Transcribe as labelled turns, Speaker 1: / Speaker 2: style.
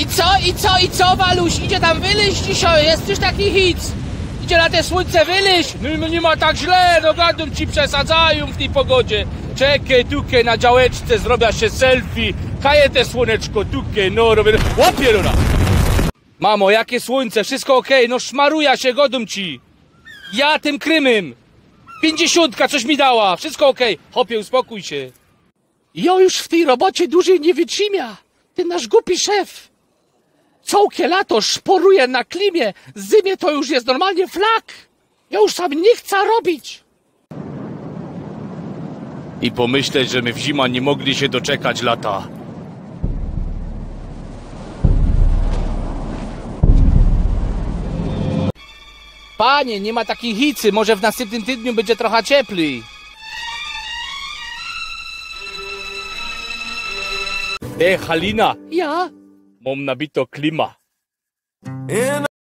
Speaker 1: I co, Waluś? Idzie tam wyleźć dzisiaj, jest już taki hit. Idzie na te słońce wyleźć. No nie ma tak źle, no gadam ci, przesadzają w tej pogodzie. Czekaj, tukie na działeczce, zrobię się selfie. Kaję te słoneczko, tukie, no robię... Łapie, Luna! Mamo, jakie słońce, wszystko okej, no szmaruja się, godum ci. Ja tym Krymem. 50 coś mi dała, wszystko okej. Hopie, uspokój się. Ja już w tej robocie dłużej nie wytrzymia. Ten nasz głupi szef. Całkie lato szporuje na klimie, zimie to już jest normalnie flak. Ja już sam nie chcę robić. I pomyśleć, że my w zima nie mogli się doczekać lata. Panie, nie ma takiej hicy, może w następnym tygodniu będzie trochę cieplej. Halina. Ja? Mam nabito klima.